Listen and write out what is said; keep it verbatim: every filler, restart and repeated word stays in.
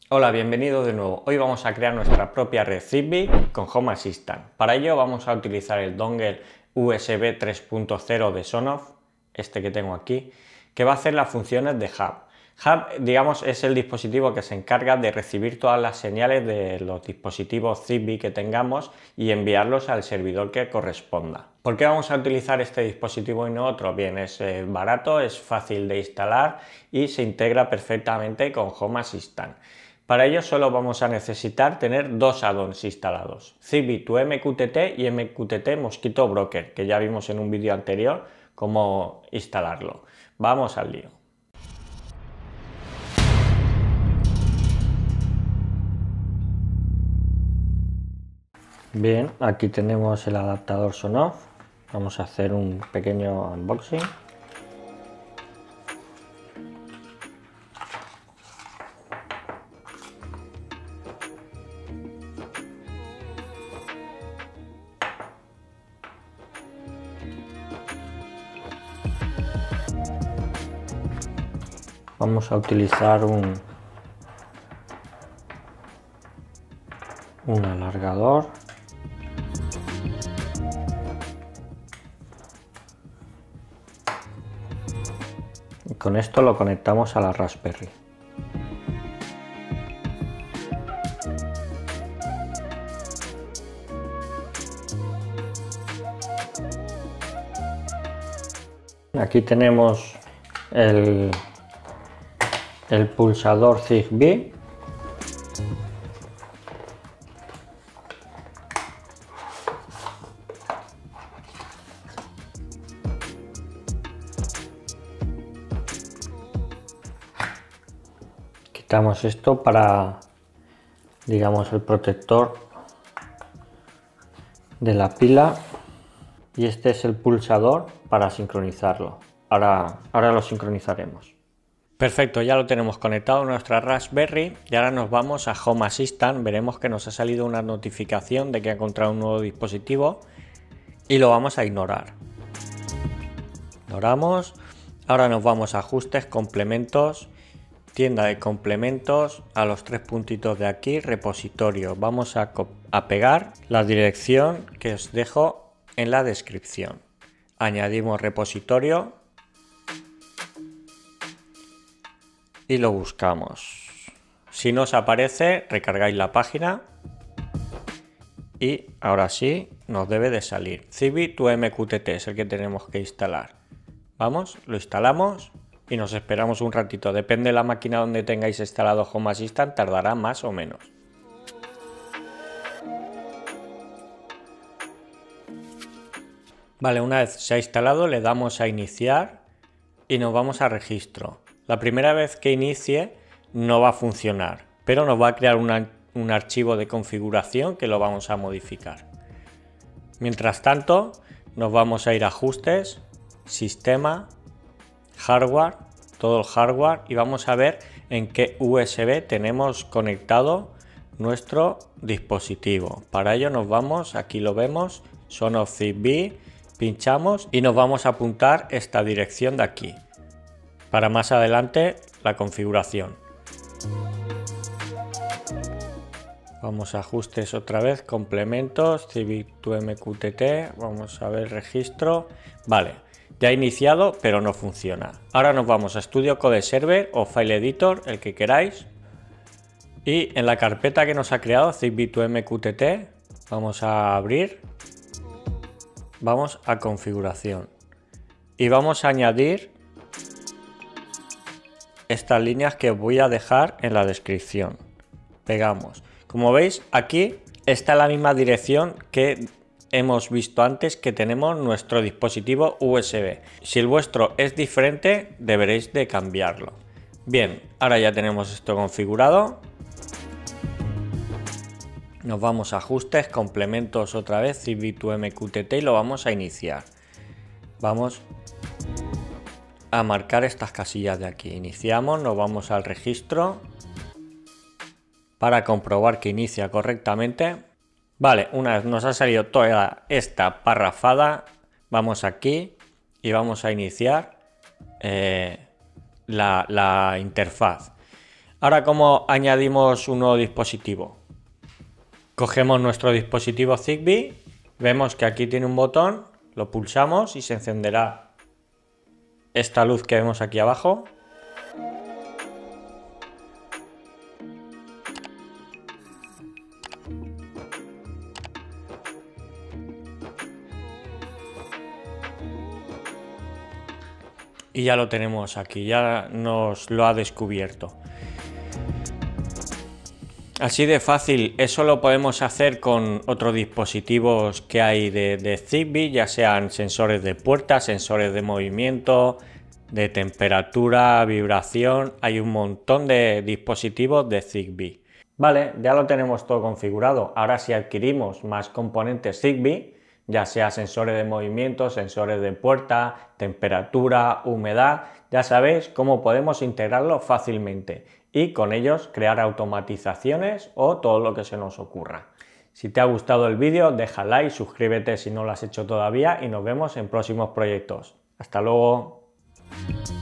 Hola, bienvenido de nuevo. Hoy vamos a crear nuestra propia red Zigbee con Home Assistant. Para ello vamos a utilizar el dongle U S B tres punto cero de Sonoff, este que tengo aquí, que va a hacer las funciones de Hub. Hub, digamos, es el dispositivo que se encarga de recibir todas las señales de los dispositivos Zigbee que tengamos y enviarlos al servidor que corresponda. ¿Por qué vamos a utilizar este dispositivo y no otro? Bien, es eh, barato, es fácil de instalar y se integra perfectamente con Home Assistant. Para ello solo vamos a necesitar tener dos add-ons instalados, Zigbee to M Q T T y M Q T T Mosquito Broker, que ya vimos en un vídeo anterior cómo instalarlo. Vamos al lío. Bien, aquí tenemos el adaptador Sonoff. Vamos a hacer un pequeño unboxing. Vamos a utilizar un, un alargador. Y con esto lo conectamos a la Raspberry. Aquí tenemos el el pulsador Zigbee, quitamos esto para, digamos, el protector de la pila, y este es el pulsador para sincronizarlo. Ahora, ahora lo sincronizaremos. Perfecto, ya lo tenemos conectado a nuestra Raspberry y ahora nos vamos a Home Assistant. Veremos que nos ha salido una notificación de que ha encontrado un nuevo dispositivo y lo vamos a ignorar. Ignoramos. Ahora nos vamos a Ajustes, Complementos, Tienda de Complementos, a los tres puntitos de aquí, Repositorio. Vamos a, a pegar la dirección que os dejo en la descripción. Añadimos repositorio y lo buscamos. Si no os aparece, recargáis la página y ahora sí nos debe de salir. Zigbee to M Q T T es el que tenemos que instalar. Vamos, lo instalamos y nos esperamos un ratito. Depende de la máquina donde tengáis instalado Home Assistant, tardará más o menos. Vale, una vez se ha instalado le damos a iniciar y nos vamos a registro. La primera vez que inicie no va a funcionar, pero nos va a crear una, un archivo de configuración que lo vamos a modificar. Mientras tanto, nos vamos a ir a Ajustes, Sistema, Hardware, todo el hardware, y vamos a ver en qué U S B tenemos conectado nuestro dispositivo. Para ello nos vamos, aquí lo vemos, Sonoff Zigbee, pinchamos y nos vamos a apuntar esta dirección de aquí. Para más adelante la configuración. Vamos a Ajustes otra vez, Complementos, Zigbee to M Q T T, vamos a ver registro. Vale, ya ha iniciado pero no funciona. Ahora nos vamos a Studio Code Server o File Editor, el que queráis. Y en la carpeta que nos ha creado Zigbee to M Q T T, vamos a abrir. Vamos a configuración. Y vamos a añadir estas líneas que os voy a dejar en la descripción. Pegamos. Como veis, aquí está la misma dirección que hemos visto antes que tenemos nuestro dispositivo U S B. Si el vuestro es diferente, deberéis de cambiarlo. Bien, ahora ya tenemos esto configurado. Nos vamos a Ajustes, Complementos otra vez, Zigbee to M Q T T, y lo vamos a iniciar. Vamos a marcar estas casillas de aquí. Iniciamos, nos vamos al registro para comprobar que inicia correctamente. Vale, una vez nos ha salido toda esta parrafada, vamos aquí y vamos a iniciar eh, la, la interfaz. Ahora, ¿cómo añadimos un nuevo dispositivo? Cogemos nuestro dispositivo Zigbee, vemos que aquí tiene un botón, lo pulsamos y se encenderá esta luz que vemos aquí abajo. Y ya lo tenemos aquí, ya nos lo ha descubierto. Así de fácil, eso lo podemos hacer con otros dispositivos que hay de, de Zigbee, ya sean sensores de puerta, sensores de movimiento, de temperatura, vibración. Hay un montón de dispositivos de Zigbee. Vale, ya lo tenemos todo configurado. Ahora, si adquirimos más componentes Zigbee, ya sea sensores de movimiento, sensores de puerta, temperatura, humedad, ya sabéis cómo podemos integrarlo fácilmente y con ellos crear automatizaciones o todo lo que se nos ocurra. Si te ha gustado el vídeo, deja like, suscríbete si no lo has hecho todavía y nos vemos en próximos proyectos. Hasta luego.